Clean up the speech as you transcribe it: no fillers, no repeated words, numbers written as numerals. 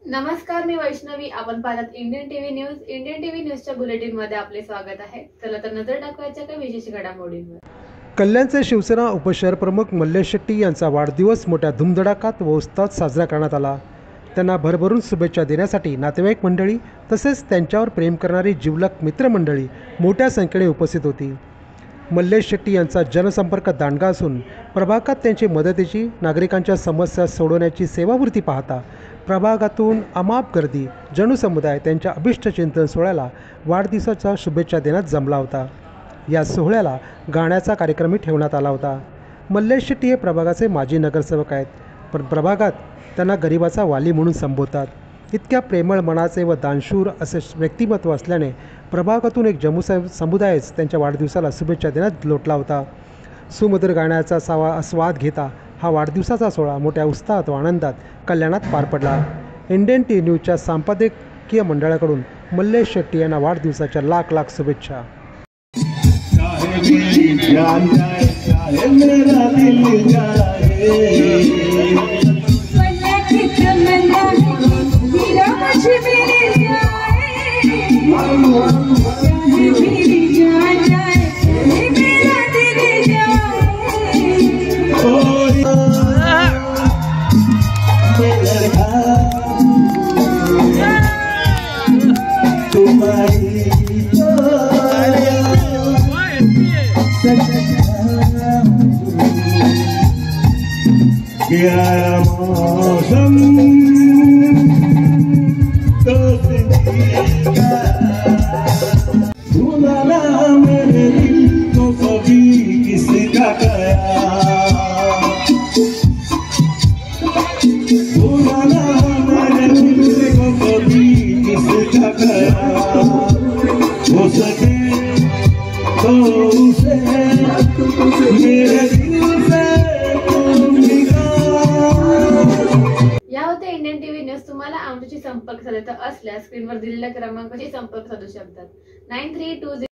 नमस्कार, मी वैष्णवी. आपण पाहतात Indian TV news. Indian TV न्यूजच्या बुलेटिन मध्ये आपले स्वागत आहे. चला तर नजर टाकवायच्या काही विशेष घडामोडींवर. कल्याणचे शिवसेना उपशहर प्रमुख मल्लेश शेट्टी यांचा वाढदिवस मोठ्या धुमधडाक्यात व उत्साहात साजरा करण्यात आला. त्यांना भरभरून शुभेच्छा देण्यासाठी नातेवाईक मंडळी तसेच त्यांच्यावर प्रेम करणारी जिवलग मित्रमंडळी मोठ्या संख्येने उपस्थित होती. मल्लेश शेट्टी यांचा जनसंपर्क दांडगा असून प्रभागात त्यांची मदतीची, नागरिकांच्या समस्या सोडवण्याची सेवावृत्ती पाहता प्रभागातून अमाप गर्दी जनसमुदाय त्यांच्या अभिष्ट चिंतन सोहळ्याला वाढदिवसाच्या शुभेच्छा देण्यात जमला होता. या सोहळ्याला गाण्याचा कार्यक्रमही ठेवण्यात आला होता. मल्लेश शेट्टी हे प्रभागाचे माजी नगरसेवक आहेत, पण प्रभागात त्यांना गरिबाचा वाली म्हणून संबोधतात. इतक्या प्रेमळ मनाचे व दानशूर असे व्यक्तिमत्व असल्याने प्रभागातून एक समुदायच त्यांच्या वाढदिवसाला शुभेच्छा देण्यात लोटला होता. सुमधुर गाण्याचा स्वाद घेता हा वाढदिवसाचा सोहळा मोठ्या उत्साहात व आनंदात कल्याणात पार पडला. इंडियन टीव्ही न्यूजच्या संपादकीय मंडळाकडून मल्लेश शेट्टी यांना वाढदिवसाच्या लाख लाख शुभेच्छा. मेरे दिल को कभी किसका गया, मेरे दिल को कभी किसका गया, हो सके तो उसे मेरे दिल से या होते इंडियन टीव्ही न्यूज. तुम्हाला आमच्याशी संपर्क साधायचा असल्यास स्क्रीनवर दिलेल्या क्रमांकाशी संपर्क साधू शकतात. 9320